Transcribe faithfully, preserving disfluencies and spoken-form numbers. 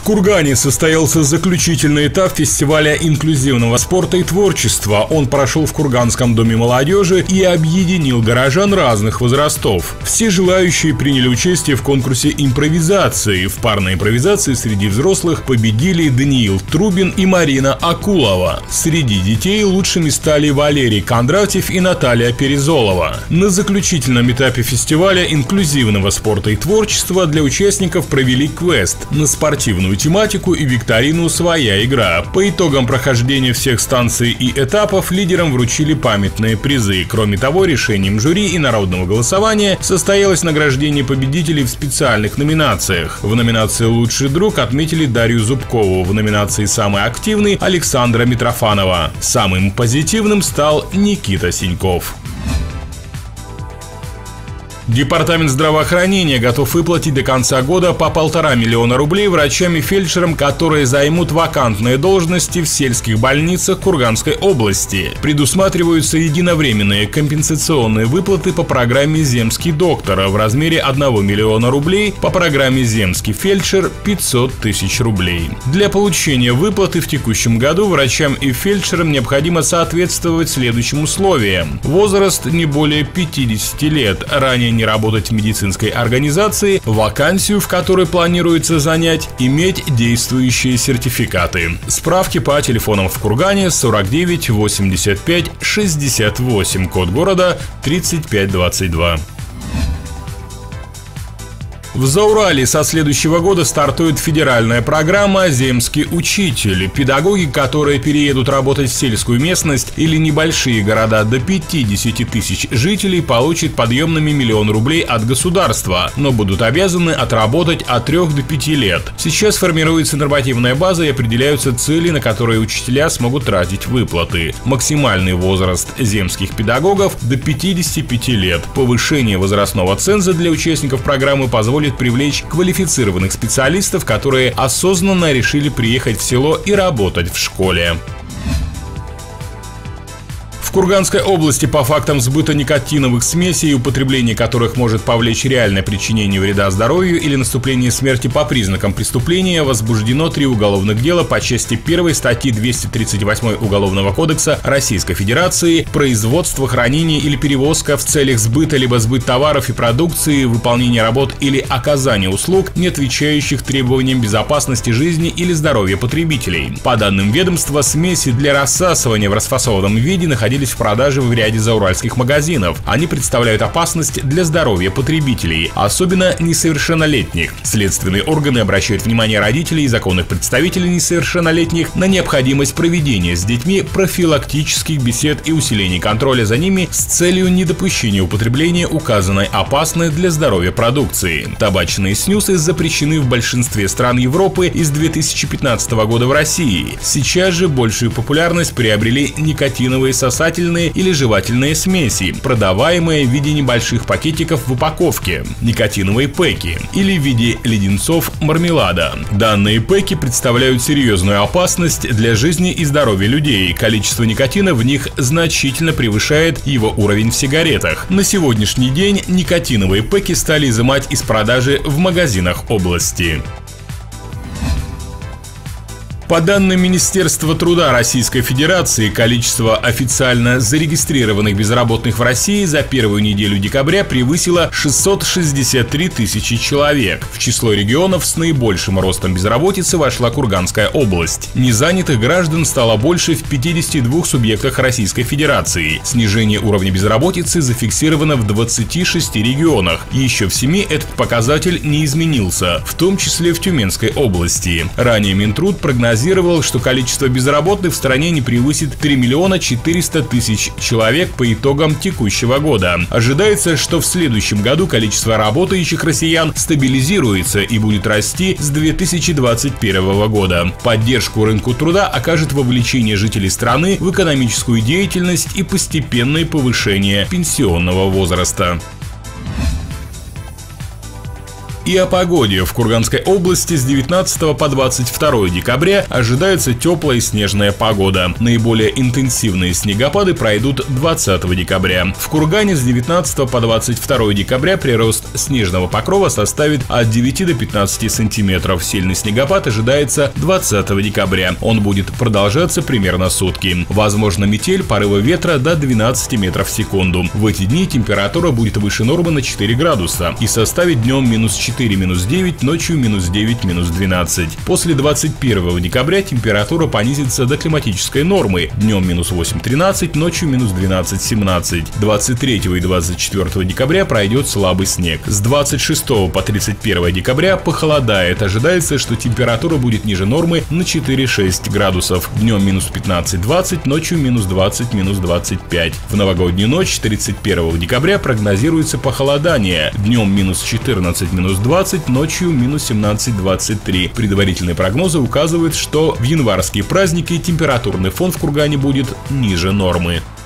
Кургане состоялся заключительный этап фестиваля инклюзивного спорта и творчества. Он прошел в Курганском доме молодежи и объединил горожан разных возрастов. Все желающие приняли участие в конкурсе импровизации. В парной импровизации среди взрослых победили Даниил Трубин и Марина Акулова. Среди детей лучшими стали Валерий Кондратьев и Наталья Перезолова. На заключительном этапе фестиваля инклюзивного спорта и творчества для участников провели квест на спортивную тематику и викторину «Своя игра». По итогам прохождения всех станций и этапов лидерам вручили памятные призы. Кроме того, решением жюри и народного голосования состоялось награждение победителей в специальных номинациях. В номинации «Лучший друг» отметили Дарью Зубкову, в номинации «Самый активный» – Александра Митрофанова. Самым позитивным стал Никита Синьков. Департамент здравоохранения готов выплатить до конца года по полтора миллиона рублей врачам и фельдшерам, которые займут вакантные должности в сельских больницах Курганской области. Предусматриваются единовременные компенсационные выплаты по программе «Земский доктор» в размере одного миллиона рублей, по программе «Земский фельдшер» – пятьсот тысяч рублей. Для получения выплаты в текущем году врачам и фельдшерам необходимо соответствовать следующим условиям: возраст не более пятидесяти лет, ранее не работать в медицинской организации, вакансию, в которой планируется занять, иметь действующие сертификаты. Справки по телефонам в Кургане сорок девять восемьдесят пять шестьдесят восемь, код города тридцать пять двадцать два. В Заурале со следующего года стартует федеральная программа «Земский учитель». Педагоги, которые переедут работать в сельскую местность или небольшие города до пятидесяти тысяч жителей, получат подъемными миллион рублей от государства, но будут обязаны отработать от трёх до пяти лет. Сейчас формируется нормативная база и определяются цели, на которые учителя смогут тратить выплаты. Максимальный возраст земских педагогов до пятидесяти пяти лет. Повышение возрастного ценза для участников программы позволит привлечь квалифицированных специалистов, которые осознанно решили приехать в село и работать в школе. В Курганской области по фактам сбыта никотиновых смесей, употребление которых может повлечь реальное причинение вреда здоровью или наступление смерти по признакам преступления, возбуждено три уголовных дела по части первой статьи двести тридцать восемь Уголовного кодекса Российской Федерации «Производство, хранение или перевозка в целях сбыта либо сбыт товаров и продукции, выполнение работ или оказание услуг, не отвечающих требованиям безопасности жизни или здоровья потребителей». По данным ведомства, смеси для рассасывания в расфасованном виде находились в продаже в ряде зауральских магазинов. Они представляют опасность для здоровья потребителей, особенно несовершеннолетних. Следственные органы обращают внимание родителей и законных представителей несовершеннолетних на необходимость проведения с детьми профилактических бесед и усиления контроля за ними с целью недопущения употребления указанной опасной для здоровья продукции. Табачные снюсы запрещены в большинстве стран Европы и с две тысячи пятнадцатого года в России. Сейчас же большую популярность приобрели никотиновые сосательные или жевательные смеси, продаваемые в виде небольших пакетиков в упаковке, никотиновые пэки, или в виде леденцов мармелада. Данные пэки представляют серьезную опасность для жизни и здоровья людей. Количество никотина в них значительно превышает его уровень в сигаретах. На сегодняшний день никотиновые пэки стали изымать из продажи в магазинах области. По данным Министерства труда Российской Федерации, количество официально зарегистрированных безработных в России за первую неделю декабря превысило шестьсот шестьдесят три тысячи человек. В число регионов с наибольшим ростом безработицы вошла Курганская область. Незанятых граждан стало больше в пятидесяти двух субъектах Российской Федерации. Снижение уровня безработицы зафиксировано в двадцати шести регионах. Еще в семи этот показатель не изменился, в том числе в Тюменской области. Ранее Минтруд прогнозировал, что количество безработных в стране не превысит три миллиона четыреста тысяч человек по итогам текущего года. Ожидается, что в следующем году количество работающих россиян стабилизируется и будет расти с две тысячи двадцать первого года. Поддержку рынку труда окажет вовлечение жителей страны в экономическую деятельность и постепенное повышение пенсионного возраста. И о погоде. В Курганской области с девятнадцатого по двадцать второе декабря ожидается теплая и снежная погода. Наиболее интенсивные снегопады пройдут двадцатого декабря. В Кургане с девятнадцатого по двадцать второе декабря прирост снежного покрова составит от девяти до пятнадцати сантиметров. Сильный снегопад ожидается двадцатого декабря. Он будет продолжаться примерно сутки. Возможно метель, порывы ветра до двенадцати метров в секунду. В эти дни температура будет выше нормы на четыре градуса и составит днем минус четыре, минус девять, ночью минус девять, минус двенадцать. После двадцать первого декабря температура понизится до климатической нормы. Днем минус восемь, тринадцать, ночью минус двенадцать, семнадцать. двадцать третьего и двадцать четвёртого декабря пройдет слабый снег. С двадцать шестого по тридцать первое декабря похолодает. Ожидается, что температура будет ниже нормы на четыре-шесть градусов. Днем минус пятнадцать, двадцать, ночью минус двадцать, минус двадцать пять. В новогоднюю ночь тридцать первого декабря прогнозируется похолодание. Днем минус четырнадцать, минус двадцать, ночью минус семнадцать, двадцать три. Предварительные прогнозы указывают, что в январские праздники температурный фон в Кургане будет ниже нормы.